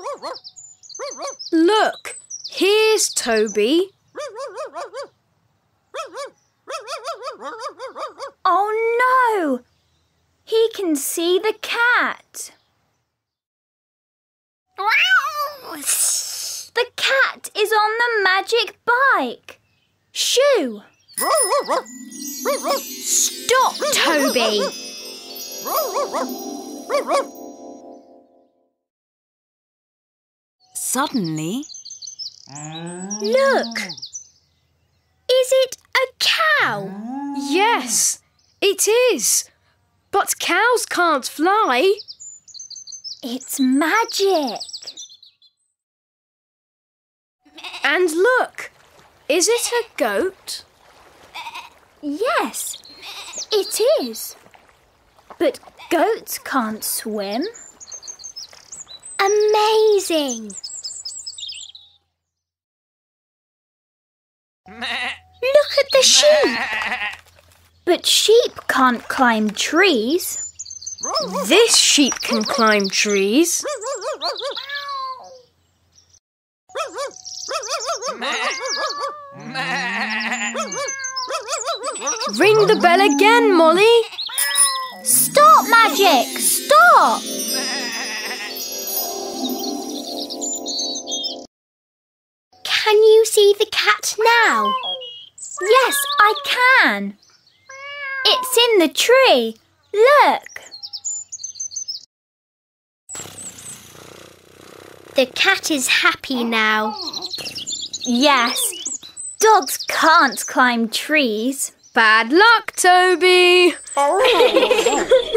Look, here's Toby. Oh no! He can see the cat. The cat is on the magic bike. Shoo! Stop, Toby! Suddenly... Look! Is it a cow? Yes, it is. But cows can't fly. It's magic. And look, is it a goat? Yes, it is. But goats can't swim. Amazing! Look at the sheep. But sheep can't climb trees. This sheep can climb trees. Ring the bell again, Molly. Stop, Magic! Stop! Can you see the cat now? Yes, I can. It's in the tree. Look. The cat is happy now. Yes, dogs can't climb trees. Bad luck, Toby.